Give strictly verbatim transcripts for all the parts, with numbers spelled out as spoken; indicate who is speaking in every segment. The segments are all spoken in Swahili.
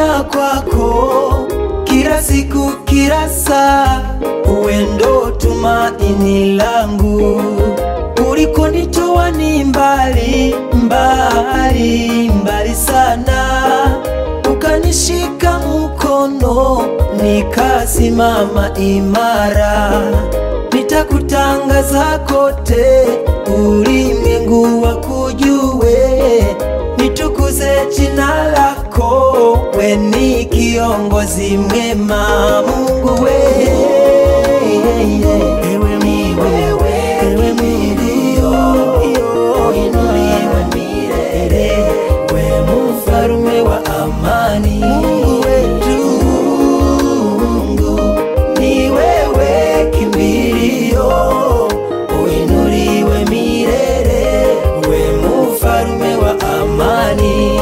Speaker 1: nategemea kwako kila siku kila saa, uwe ndo tumaini langu. Ulikonitoa ni mbali mbali mbali sana, ukanishika mkono nikasimama imara. Nitakutangaza kote ulimwengu wakujue, nitukuze jina lako, we ni kiongozi mwema. Mungu we, ewe mi wewe, ewe milio, inuliwe milele, we mfalme wa amani. Mungu wetu, Mungu ni wewe kimbilio, uinuliwe milele, we mfalme wa amani.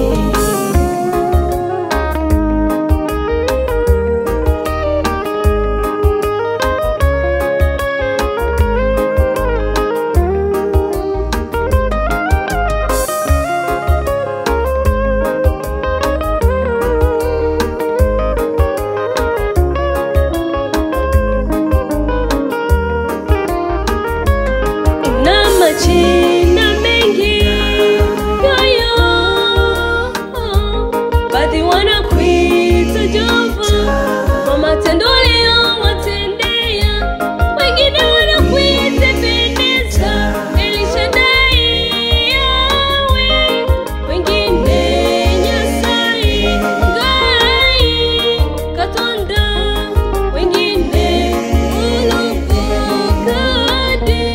Speaker 2: Majina mengi yoyo, baadhi wanakuita Jehova kwa matendo uliyowatendea, wengine wanakuita Ebeneza, El-Shaddai Yahweh, wengine Nyasaye Ngai Katonda, wengine Uluvukade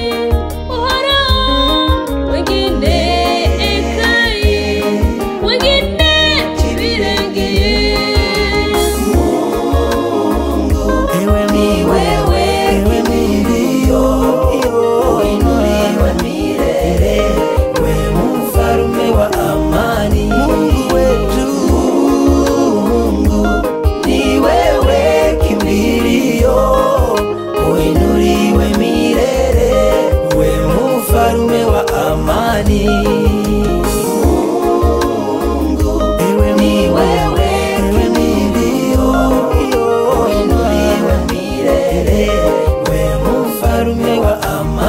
Speaker 1: wa amani.